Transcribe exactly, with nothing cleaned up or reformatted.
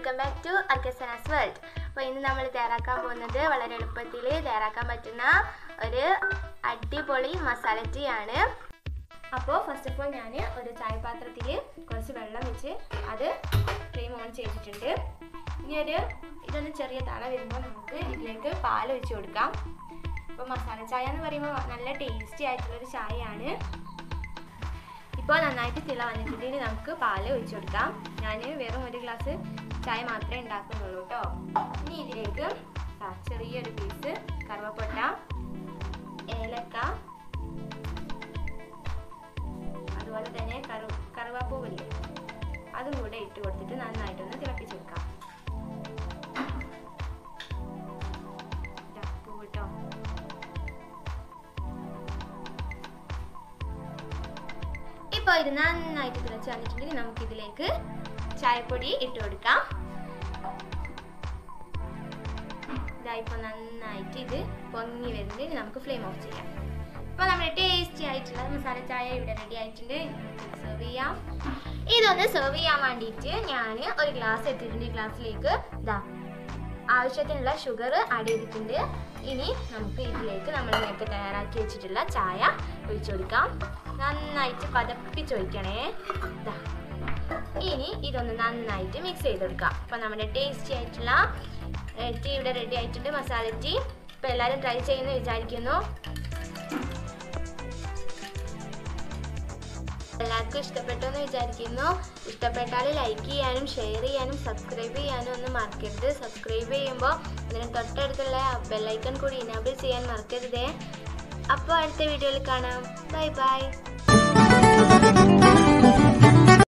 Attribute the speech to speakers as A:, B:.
A: Welcome back to അർക്കസനാസ് world. അപ്പോൾ ഇന്ന് നമ്മൾ തയ്യാറാക്കാൻ പോകുന്നത് വളരെ എളുപ്പത്തിൽ തയ്യാറാക്കാൻ പറ്റുന്ന ഒരു അടിപൊളി മസാല ടീ ആണ്. അപ്പോൾ ഫസ്റ്റ് ഓഫ് ഓൾ ഞാൻ ഒരു ചായപാത്രത്തിൽ കുറച്ച് വെള്ളം വെച്ച് അത് ഫ്ലെയിം ഓൺ ചെയ്തിട്ടുണ്ട്. ഇനി ഒരു ഇതൊന്ന് ചെറിയ തള വരുമ്പോൾ നമുക്ക് ഇതിലേക്ക് പാൽ ഒഴിച്ച് കൊടുക്കാം. അപ്പോൾ മസാല ചായ എന്ന് പറയുമ്പോൾ നല്ല ടേസ്റ്റി ആയിട്ടുള്ളൊരു ചായയാണ്. ഇപ്പോൾ നന്നായിട്ട് തിള വന്നിട്ടുണ്ടെങ്കിൽ നമുക്ക് പാൽ ഒഴിച്ചു കൊടുക്കാം. ഞാൻ വെറും ഒരു ഗ്ലാസ് ചായ മാത്രമേ ഉണ്ടാക്കുന്നുള്ളൂ കേട്ടോ. ഇനി ഇതിലേക്ക് ചെറിയൊരു പീസ് കറുവപ്പട്ട, ഏലക്ക, അതുപോലെ തന്നെ കറു കറുവാപ്പൂവില്ലേ അതും കൂടെ ഇട്ട് കൊടുത്തിട്ട് നന്നായിട്ടൊന്ന് തിളപ്പിച്ചെടുക്കാം. പൂവിട്ടോ. ഇപ്പോൾ ഇത് നന്നായിട്ട് തിളച്ച് വന്നിട്ടുണ്ടെങ്കിൽ നമുക്കിതിലേക്ക് ചായപ്പൊടി ഇട്ട് കൊടുക്കാം. ഇതായിപ്പോൾ നന്നായിട്ട് ഇത് പൊങ്ങി വരുന്നത് നമുക്ക് ഫ്ലെയിം ഓഫ് ചെയ്യാം. അപ്പോൾ നമ്മുടെ ടേസ്റ്റി ആയിട്ടുള്ള മസാല ചായ ഇവിടെ റെഡി ആയിട്ടുണ്ട്. സെർവ് ചെയ്യാം. ഇതൊന്ന് സെർവ് ചെയ്യാൻ വേണ്ടിയിട്ട് ഞാൻ ഒരു ഗ്ലാസ് എടുത്തിട്ടുണ്ട്. ഈ ഗ്ലാസ്സിലേക്ക് ഇതാ ആവശ്യത്തിനുള്ള ഷുഗർ ആഡ് ചെയ്തിട്ടുണ്ട്. ഇനി നമുക്ക് ഇതിലേക്ക് നമ്മൾ നേരത്തെ തയ്യാറാക്കി വെച്ചിട്ടുള്ള ചായ ഒഴിച്ചു കൊടുക്കാം. നന്നായിട്ട് പതപ്പിച്ച് ഒഴിക്കണേ. ഇതാ ഇനി ഇതൊന്ന് നന്നായിട്ട് മിക്സ് ചെയ്തെടുക്കാം. അപ്പോൾ നമ്മുടെ ടേസ്റ്റി ആയിട്ടുള്ള ടീ ഇവിടെ റെഡി ആയിട്ടുണ്ട്, മസാല ടീ. അപ്പോൾ എല്ലാവരും ട്രൈ ചെയ്യുമെന്ന് വിചാരിക്കുന്നു. എല്ലാവർക്കും ഇഷ്ടപ്പെട്ടു എന്ന് വിചാരിക്കുന്നു. ഇഷ്ടപ്പെട്ടാൽ ലൈക്ക് ചെയ്യാനും ഷെയർ ചെയ്യാനും സബ്സ്ക്രൈബ് ചെയ്യാനും ഒന്നും മറക്കരുത്. സബ്സ്ക്രൈബ് ചെയ്യുമ്പോൾ അതിന് തൊട്ടടുത്തുള്ള ബെല്ലൈക്കൺ കൂടി ഇനേബിൾ ചെയ്യാൻ മറക്കരുതേ. അപ്പോൾ അടുത്ത വീഡിയോയിൽ കാണാം. Bye by.